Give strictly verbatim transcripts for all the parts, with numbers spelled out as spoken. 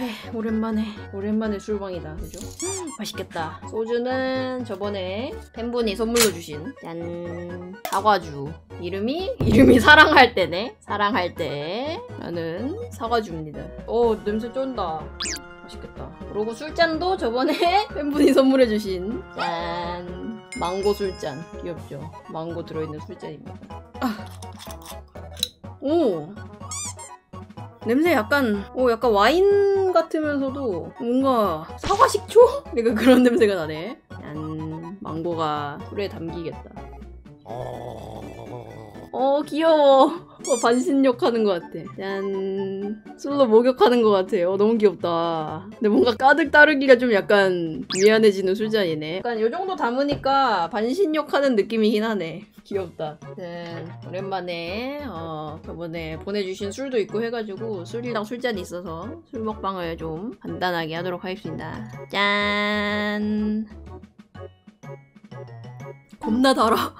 카페 오랜만에 오랜만에 술방이다. 그죠? 맛있겠다. 소주는 저번에 팬분이 선물로 주신 짠 사과주. 이름이 이름이 사랑할 때네. 사랑할 때 라는 사과주입니다. 오 냄새 쩐다. 맛있겠다. 그리고 술잔도 저번에 팬분이 선물해주신 짠 망고 술잔. 귀엽죠? 망고 들어있는 술잔입니다. 아. 오 냄새 약간 오 약간 와인 같으면서도 뭔가 사과 식초? 약간 그런 냄새가 나네. 짠 망고가 술에 담기겠다. 어 귀여워. 어, 반신욕 하는 것 같아. 짠 술로 목욕하는 것 같아. 어 너무 귀엽다. 근데 뭔가 가득 따르기가 좀 약간 미안해지는 술잔이네. 약간 요정도 담으니까 반신욕 하는 느낌이긴 하네. 귀엽다. 짠 오랜만에 어 저번에 보내주신 술도 있고 해가지고 술이랑 술잔이 있어서 술 먹방을 좀 간단하게 하도록 하겠습니다. 짠 겁나 달아.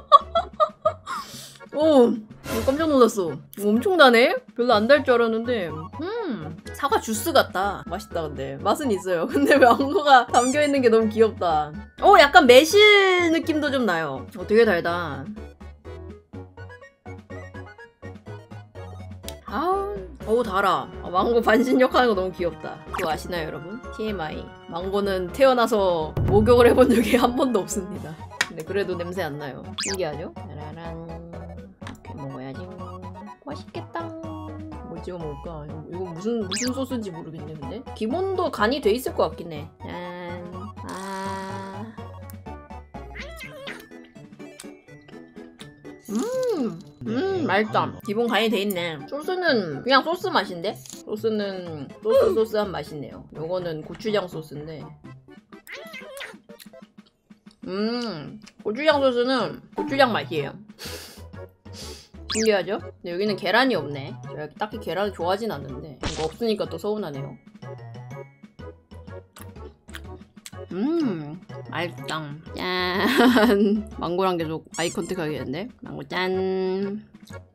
오 깜짝 놀랐어. 엄청 다네? 별로 안 달 줄 알았는데 음 사과 주스 같다. 맛있다. 근데 맛은 있어요. 근데 망고가 담겨있는 게 너무 귀엽다. 어 약간 매실 느낌도 좀 나요. 어 되게 달다. 아우 어우 달아. 어, 망고 반신욕 하는 거 너무 귀엽다. 그거 아시나요 여러분? 티엠아이 망고는 태어나서 목욕을 해본 적이 한 번도 없습니다. 근데 그래도 냄새 안 나요. 신기하죠? 짜라란 이렇게 먹어야지. 맛있겠다. 뭘 찍어 먹을까? 이거 무슨 무슨 소스인지 모르겠네. 근데 기본도 간이 돼 있을 것 같긴 해. 짠. 아. 음. 음 맛있다. 기본 간이 돼 있네. 소스는 그냥 소스 맛인데? 소스는 소스 소스한 맛이네요. 요거는 고추장 소스인데. 음 고추장 소스는 고추장 맛이에요. 신기하죠? 근데 여기는 계란이 없네. 제가 딱히 계란을 좋아하진 않는데 이거 없으니까 또 서운하네요. 음 맛있다. 짠 망고랑 계속 아이 컨택 하겠는데. 망고 짠.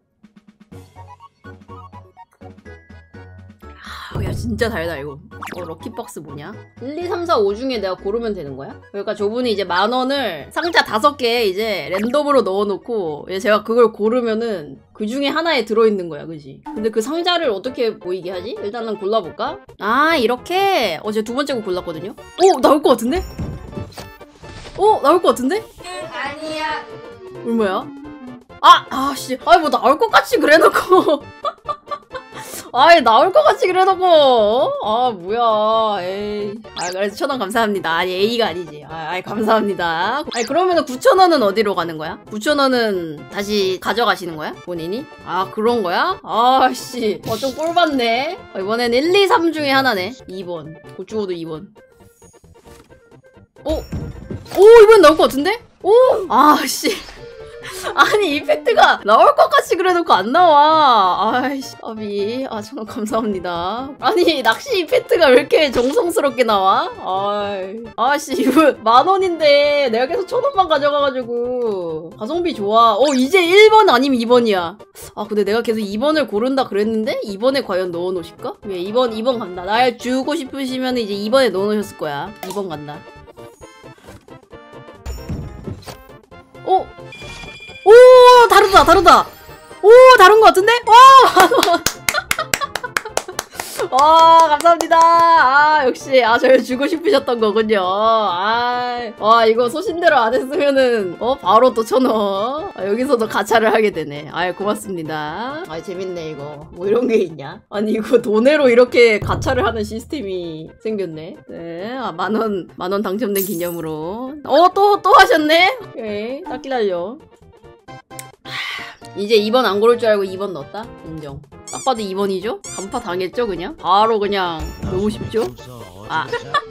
아, 야 진짜 달다 이거. 어 럭키박스 뭐냐? 일, 이, 삼, 사, 오 중에 내가 고르면 되는 거야? 그러니까 저분이 이제 만 원을 상자 다섯 개에 이제 랜덤으로 넣어놓고 이제 제가 그걸 고르면은 그 중에 하나에 들어있는 거야. 그지? 근데 그 상자를 어떻게 보이게 하지? 일단은 골라볼까? 아 이렇게 어제 두 번째 거 골랐거든요? 오 나올 것 같은데? 오 나올 것 같은데? 아니야. 얼마야? 아! 아씨 아이 뭐 나올 것 같이 그래놓고 아이 나올 것 같이 그래놓고 아 뭐야 에이. 아 그래서 천 원 감사합니다. 아니 A가 아니지. 아 아이 감사합니다. 아니 그러면은 구천 원은 어디로 가는 거야? 구천 원은 다시 가져가시는 거야? 본인이? 아 그런 거야? 아씨 어 좀 꼴받네. 어, 이번엔 일, 이, 삼 중에 하나네. 이 번 고추호도 이 번. 오! 오 이번 나올 것 같은데? 오! 아씨 아니 이펙트가 나올 것 같이 그래놓고 안 나와. 아이씨 아비 아 정말 감사합니다. 아니 낚시 이펙트가 왜 이렇게 정성스럽게 나와? 아이 아씨 이거 만 원인데 내가 계속 천 원만 가져가가지고 가성비 좋아. 어 이제 일 번 아니면 이 번이야. 아 근데 내가 계속 이 번을 고른다 그랬는데 이 번에 과연 넣어놓으실까? 왜 이 번 이 번 간다. 날 주고 싶으시면 이제 이 번에 넣어놓으셨을 거야. 이 번 간다. 어? 오 다르다 다르다. 오 다른 것 같은데? 와 와 감사합니다. 아 역시 아 저를 주고 싶으셨던 거군요. 아, 와 이거 소신대로 안 했으면은 어 바로 또 천 원. 아, 여기서도 가차를 하게 되네. 아 고맙습니다. 아 재밌네 이거. 뭐 이런 게 있냐? 아니 이거 돈으로 이렇게 가차를 하는 시스템이 생겼네. 네, 아, 만 원 만 원 당첨된 기념으로. 어 또 또 하셨네. 오케이 딱 기다려. 이제 이 번 안 고를 줄 알고 이 번 넣었다? 인정. 딱 봐도 이 번이죠? 간파 당했죠 그냥? 바로 그냥 너무 쉽죠? 아.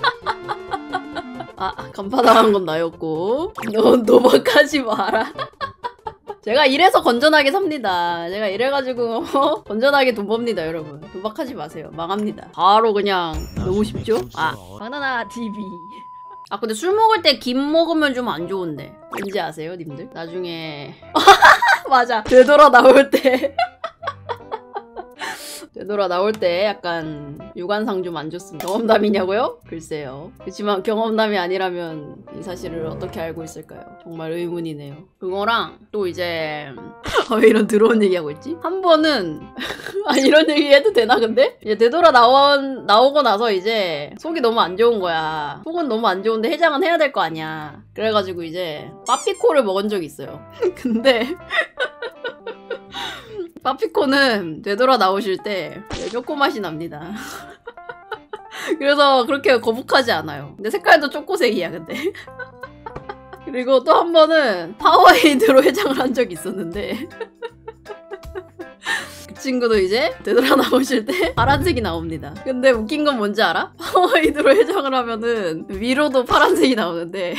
아 간파 당한 건 나였고 넌 도박하지 마라. 제가 이래서 건전하게 삽니다. 제가 이래가지고 건전하게 돈 법니다 여러분. 도박하지 마세요. 망합니다. 바로 그냥 너무 쉽죠? 아 바나나 티비. 아 근데 술 먹을 때 김 먹으면 좀 안 좋은데 왠지 아세요 님들? 나중에 맞아 되돌아 나올 때 되돌아 나올 때 약간 유관상 좀 안 좋습니다. 경험담이냐고요? 글쎄요. 그렇지만 경험담이 아니라면 이 사실을 어떻게 알고 있을까요? 정말 의문이네요. 그거랑 또 이제 왜 이런 더러운 얘기하고 있지? 한 번은 아 이런 얘기 해도 되나 근데? 이제 되돌아 나오, 나오고 나서 이제 속이 너무 안 좋은 거야. 속은 너무 안 좋은데 해장은 해야 될 거 아니야. 그래가지고 이제 빠피코를 먹은 적이 있어요. 근데 빠피코는 되돌아 나오실 때 초코 맛이 납니다. 그래서 그렇게 거북하지 않아요. 근데 색깔도 초코색이야 근데. 그리고 또 한 번은 파워에이드로 해장을 한 적이 있었는데 그 친구도 이제 되돌아 나오실 때 파란색이 나옵니다. 근데 웃긴 건 뭔지 알아? 파워에이드로 해장을 하면은 위로도 파란색이 나오는데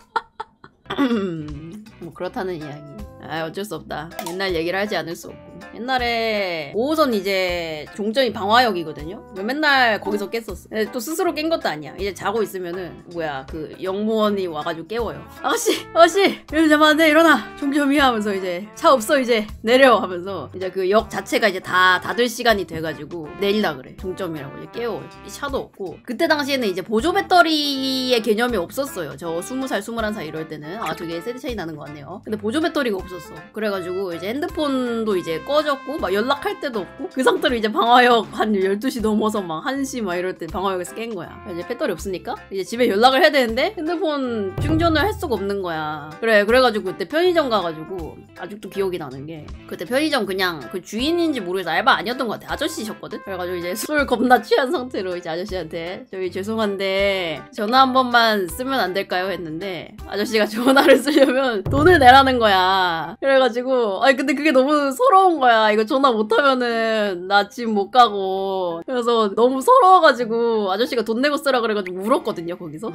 뭐 그렇다는 이야기. 아 어쩔 수 없다. 옛날 얘기를 하지 않을 수 없고. 옛날에 오 호선 이제 종점이 방화역이거든요. 맨날 거기서 깼었어. 근데 또 스스로 깬 것도 아니야. 이제 자고 있으면은 뭐야 그 영무원이 와가지고 깨워요. 아가씨 아가씨 이러면 자면 안 돼 일어나 종점이야 하면서 이제 차 없어 이제 내려 하면서 이제 그 역 자체가 이제 다 닫을 시간이 돼가지고 내리라 그래. 종점이라고 이제 깨워요. 이 차도 없고 그때 당시에는 이제 보조 배터리의 개념이 없었어요. 저 스무 살 스물한 살 이럴 때는. 아 저게 세대 차이 나는 것 같네요. 근데 보조 배터리가 없었어. 그래가지고 이제 핸드폰도 이제 꺼졌고 막 연락할 때도 없고 그 상태로 이제 방화역 한 열두 시 넘어서 막 한 시 막 이럴 때 방화역에서 깬 거야. 이제 배터리 없으니까 이제 집에 연락을 해야 되는데 핸드폰 충전을 할 수가 없는 거야. 그래 그래가지고 그때 편의점 가가지고 아직도 기억이 나는 게 그때 편의점 그냥 그 주인인지 모르겠어. 알바 아니었던 것 같아. 아저씨셨거든. 그래가지고 이제 술 겁나 취한 상태로 이제 아저씨한테 저희 죄송한데 전화 한 번만 쓰면 안 될까요? 했는데 아저씨가 전화를 쓰려면 돈을 내라는 거야. 그래가지고 아니 근데 그게 너무 서러운 거야. 이거 전화 못하면은 나 집 못 가고. 그래서 너무 서러워가지고 아저씨가 돈 내고 쓰라 그래가지고 울었거든요 거기서.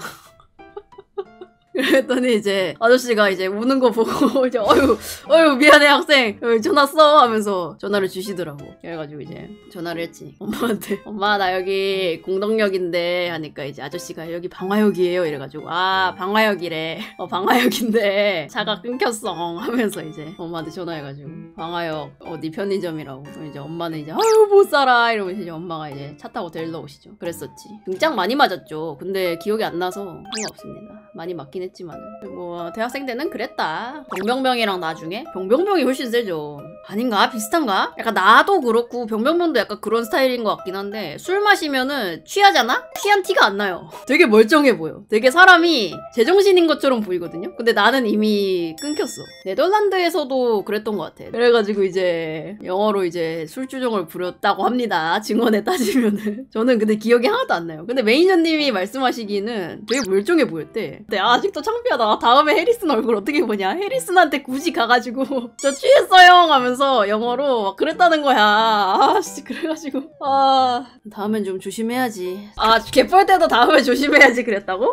그랬더니 이제 아저씨가 이제 우는 거 보고 이제 어휴 어휴 미안해 학생 전화 써 하면서 전화를 주시더라고. 그래가지고 이제 전화를 했지 엄마한테. 엄마 나 여기 공덕역인데 하니까 이제 아저씨가 여기 방화역이에요 이래가지고 아 방화역이래. 어 방화역인데 차가 끊겼어 하면서 이제 엄마한테 전화해가지고 방화역 어디 편의점이라고. 이제 엄마는 이제 아유 못 살아 이러면서 이제 엄마가 이제 차 타고 데리러 오시죠. 그랬었지. 등짝 많이 맞았죠. 근데 기억이 안 나서 상관없습니다. 많이 맞긴 했지만 뭐 대학생 때는 그랬다. 병병병이랑 나중에 병병병이 훨씬 세죠. 아닌가? 비슷한가? 약간 나도 그렇고 병병병도 약간 그런 스타일인 것 같긴 한데 술 마시면은 취하잖아? 취한 티가 안 나요. 되게 멀쩡해 보여. 되게 사람이 제정신인 것처럼 보이거든요. 근데 나는 이미 끊겼어. 네덜란드에서도 그랬던 것 같아. 그래가지고 이제 영어로 이제 술주정을 부렸다고 합니다. 증언에 따지면은. 저는 근데 기억이 하나도 안 나요. 근데 매니저님이 말씀하시기는 되게 멀쩡해 보였대. 근데 아직도 창피하다. 다음에 해리슨 얼굴 어떻게 보냐. 해리슨한테 굳이 가가지고 저 취했어요 하면서 영어로 막 그랬다는 거야. 아씨 그래가지고 아 다음엔 좀 조심해야지. 아 개뻘 때도 다음에 조심해야지 그랬다고?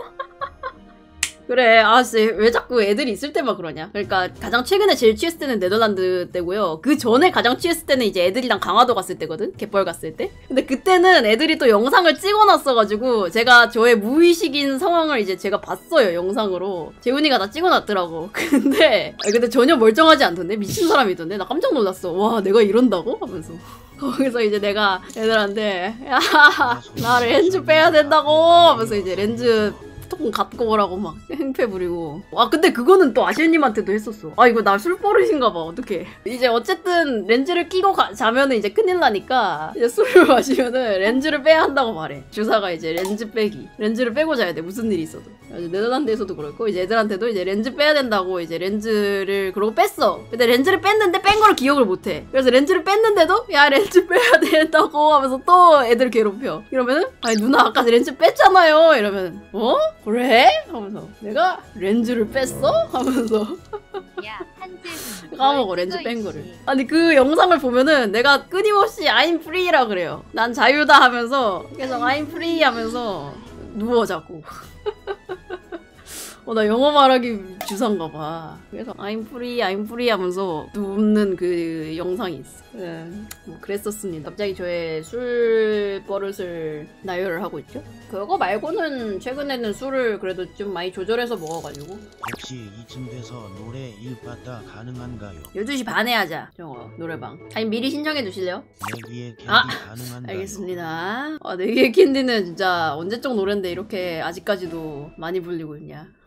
그래 아씨 왜 자꾸 애들이 있을 때만 그러냐. 그러니까 가장 최근에 제일 취했을 때는 네덜란드 때고요. 그 전에 가장 취했을 때는 이제 애들이랑 강화도 갔을 때거든. 갯벌 갔을 때. 근데 그때는 애들이 또 영상을 찍어놨어가지고 제가 저의 무의식인 상황을 이제 제가 봤어요 영상으로. 재훈이가 다 찍어놨더라고. 근데 아니, 근데 전혀 멀쩡하지 않던데. 미친 사람이던데. 나 깜짝 놀랐어. 와 내가 이런다고? 하면서 거기서 이제 내가 애들한테 야 나 렌즈 빼야 된다고 하면서 이제 렌즈 통 갖고 오라고 막 행패 부리고. 아 근데 그거는 또 아실님한테도 했었어. 아 이거 나 술버릇인가 봐. 어떡해. 이제 어쨌든 렌즈를 끼고 가, 자면은 이제 큰일 나니까 이제 술을 마시면은 렌즈를 빼야 한다고 말해. 주사가 이제 렌즈 빼기. 렌즈를 빼고 자야 돼. 무슨 일이 있어도. 네덜란드에서도 그렇고 이제 애들한테도 이제 렌즈 빼야 된다고 이제 렌즈를 그러고 뺐어. 근데 렌즈를 뺐는데 뺀 걸 기억을 못해. 그래서 렌즈를 뺐는데도 야 렌즈 빼야 된다고 하면서 또 애들 괴롭혀. 이러면은 아니 누나 아까 렌즈 뺐잖아요. 이러면 어? 그래? 하면서 내가 렌즈를 뺐어? 하면서 야, 한재 까먹어 렌즈 뺀 거를. 아니 그 영상을 보면은 내가 끊임없이 I'm free라 그래요. 난 자유다 하면서 계속 I'm free 하면서 누워 자고 어, 나 영어 말하기 주사인가 봐. 그래서 I'm free, I'm free 하면서 눕는 그 영상이 있어. 네, 뭐 그랬었습니다. 갑자기 저의 술 버릇을 나열을 하고 있죠. 그거 말고는 최근에는 술을 그래도 좀 많이 조절해서 먹어가지고. 혹시 이쯤 돼서 노래 일바다 가능한가요? 열두 시 반에 하자. 저거 노래방. 아니 미리 신청해 주실래요? 내기의 캔디 아, 가능한가요? 알겠습니다. 아, 내기의 캔디는 진짜 언제적 노랜데 이렇게 아직까지도 많이 불리고 있냐.